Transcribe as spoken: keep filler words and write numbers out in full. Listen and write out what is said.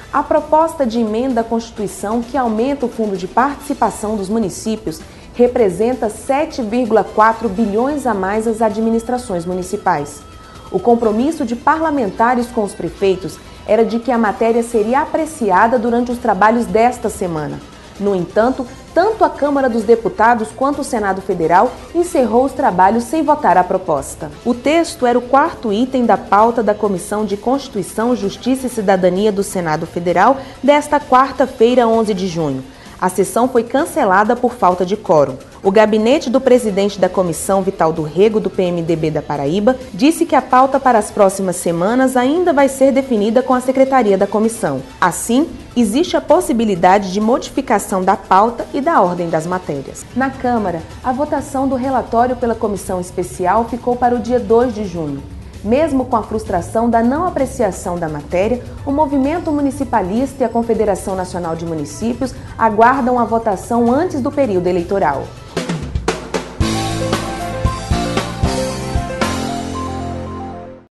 A proposta de emenda à Constituição que aumenta o fundo de participação dos municípios representa sete vírgula quatro bilhões a mais às administrações municipais. O compromisso de parlamentares com os prefeitos era de que a matéria seria apreciada durante os trabalhos desta semana. No entanto, tanto a Câmara dos Deputados quanto o Senado Federal encerrou os trabalhos sem votar a proposta. O texto era o quarto item da pauta da Comissão de Constituição, Justiça e Cidadania do Senado Federal desta quarta-feira, onze de junho. A sessão foi cancelada por falta de quórum. O gabinete do presidente da comissão, Vitaldo Rego, do P M D B da Paraíba, disse que a pauta para as próximas semanas ainda vai ser definida com a secretaria da comissão. Assim, existe a possibilidade de modificação da pauta e da ordem das matérias. Na Câmara, a votação do relatório pela comissão especial ficou para o dia dois de junho. Mesmo com a frustração da não apreciação da matéria, o Movimento Municipalista e a Confederação Nacional de Municípios aguardam a votação antes do período eleitoral.